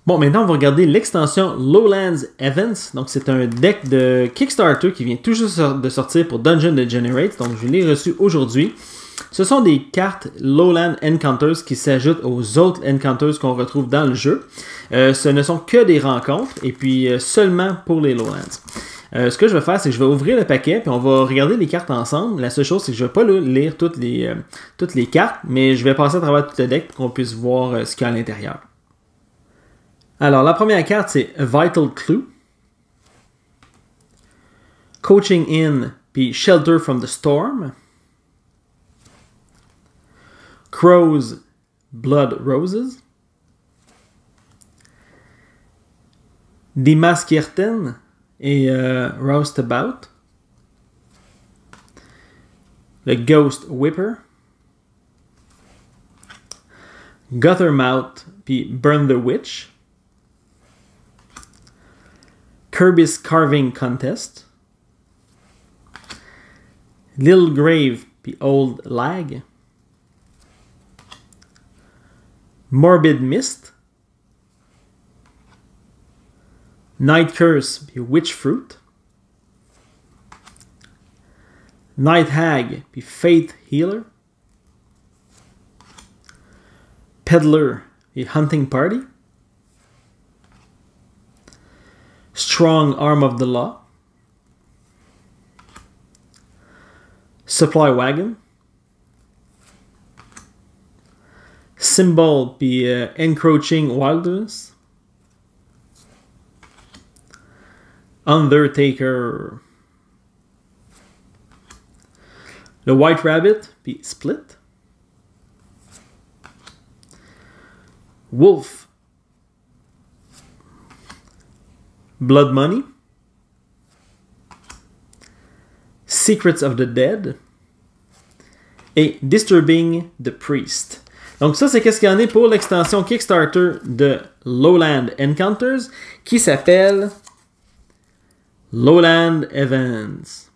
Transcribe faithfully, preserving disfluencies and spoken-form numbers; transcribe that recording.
Bon, maintenant, on va regarder l'extension Lowlands Events. Donc, c'est un deck de Kickstarter qui vient tout juste de sortir pour Dungeon Degenerate. Donc, je l'ai reçu aujourd'hui. Ce sont des cartes Lowland Encounters qui s'ajoutent aux autres Encounters qu'on retrouve dans le jeu. Euh, ce ne sont que des rencontres et puis euh, seulement pour les Lowlands. Euh, ce que je vais faire, c'est que je vais ouvrir le paquet puis on va regarder les cartes ensemble. La seule chose, c'est que je ne vais pas lire toutes les, euh, toutes les cartes, mais je vais passer à travers tout le deck pour qu'on puisse voir euh, ce qu'il y a à l'intérieur. Alors, la première carte, c'est Vital Clue. Coaching In puis Shelter from the Storm. Crow's Blood Roses. Die Maskierten et euh, Roustabout. Le Ghost Whipper. Guthermouth puis Burn the Witch. Kirby's Carving Contest. Little Grave puis Old Lag. Morbid Mist. Night Curse puis Witch Fruit. Night Hag puis Faith Healer. Peddler puis Hunting Party. Strong Arm of the Law. Supply Wagon. Symbol puis uh, Encroaching Wilderness. Undertaker. Le White Rabbit puis Split. Wolf. Blood Money. Secrets of the Dead. Et Disturbing the Priest. Donc ça, c'est qu'est-ce qu'il y en est pour l'extension Kickstarter de Lowland Encounters qui s'appelle Lowland Events.